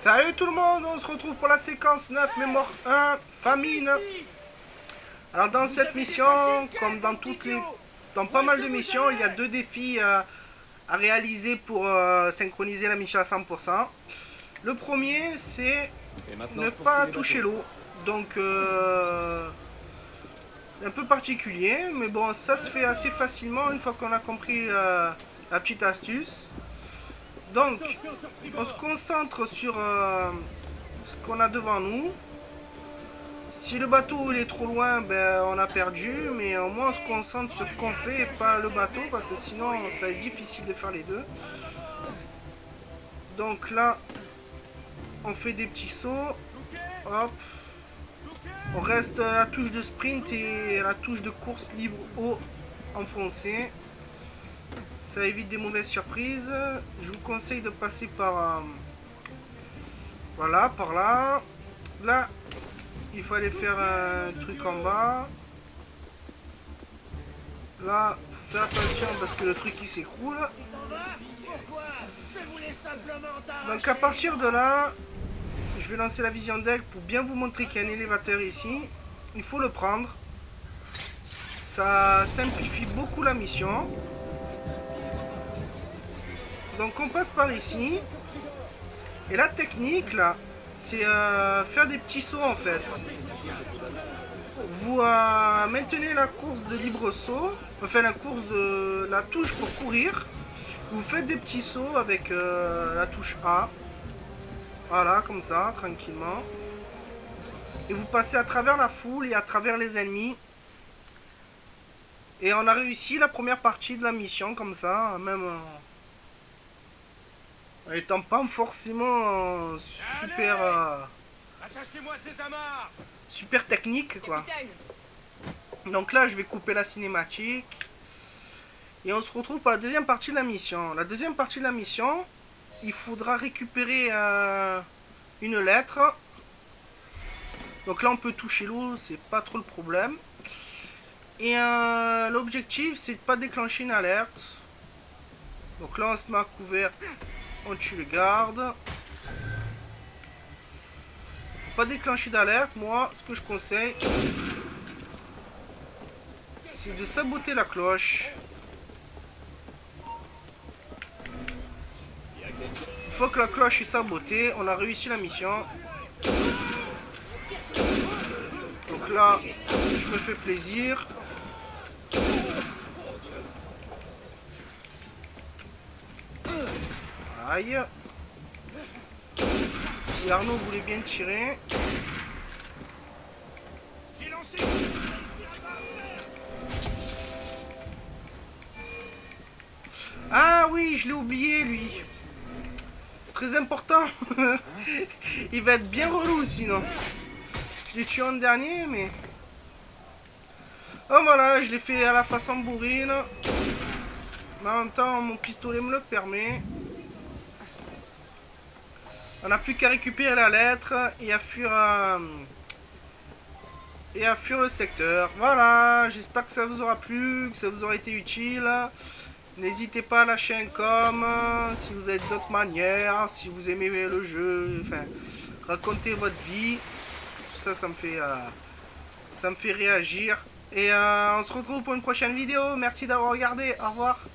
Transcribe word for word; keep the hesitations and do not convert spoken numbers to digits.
Salut tout le monde, on se retrouve pour la séquence neuf, mémoire un, famine. Alors dans cette mission, comme dans toutes les, dans pas mal de missions, il y a deux défis euh, à réaliser pour euh, synchroniser la mission à cent pour cent. Le premier, c'est ne pas toucher l'eau. Donc euh, un peu particulier, mais bon, ça se fait assez facilement une fois qu'on a compris euh, la petite astuce. Donc, on se concentre sur euh, ce qu'on a devant nous. Si le bateau il est trop loin, ben, on a perdu, mais au moins on se concentre sur ce qu'on fait et pas le bateau, parce que sinon ça va être difficile de faire les deux. Donc là, on fait des petits sauts. Hop. On reste à la touche de sprint et à la touche de course libre haut enfoncé. Ça évite des mauvaises surprises. Je vous conseille de passer par... Euh, voilà, par là. Là, il fallait faire un truc en bas. Là, faut faire attention parce que le truc il s'écroule. Donc à partir de là, je vais lancer la vision deck pour bien vous montrer qu'il y a un élévateur ici. Il faut le prendre. Ça simplifie beaucoup la mission. Donc on passe par ici. Et la technique là, c'est euh, faire des petits sauts en fait. Vous euh, maintenez la course de libre saut, enfin la course de la touche pour courir. Vous faites des petits sauts avec euh, la touche A. Voilà, comme ça, tranquillement. Et vous passez à travers la foule et à travers les ennemis. Et on a réussi la première partie de la mission comme ça, même... Euh, étant pas forcément euh, super euh, super technique quoi. Donc là je vais couper la cinématique et on se retrouve pour la deuxième partie de la mission. La deuxième partie de la mission, il faudra récupérer euh, une lettre. Donc là on peut toucher l'eau, c'est pas trop le problème. Et euh, l'objectif c'est de pas déclencher une alerte. Donc là on se met à couvert. On tue le garde. Pas déclencher d'alerte. Moi, ce que je conseille, c'est de saboter la cloche. Une fois que la cloche est sabotée, on a réussi la mission. Donc là, je me fais plaisir. Aïe. Si Arnaud voulait bien tirer. Ah oui, je l'ai oublié lui. Très important. Il va être bien relou sinon. Je l'ai tué en dernier mais... Oh voilà, je l'ai fait à la façon bourrine. Mais en même temps, mon pistolet me le permet. On n'a plus qu'à récupérer la lettre et à fuir euh, et à fuir le secteur. Voilà, j'espère que ça vous aura plu, que ça vous aura été utile. N'hésitez pas à lâcher un com si vous avez d'autres manières, si vous aimez le jeu, enfin, racontez votre vie. Tout ça, ça me fait, euh, ça me fait réagir. Et euh, on se retrouve pour une prochaine vidéo. Merci d'avoir regardé. Au revoir.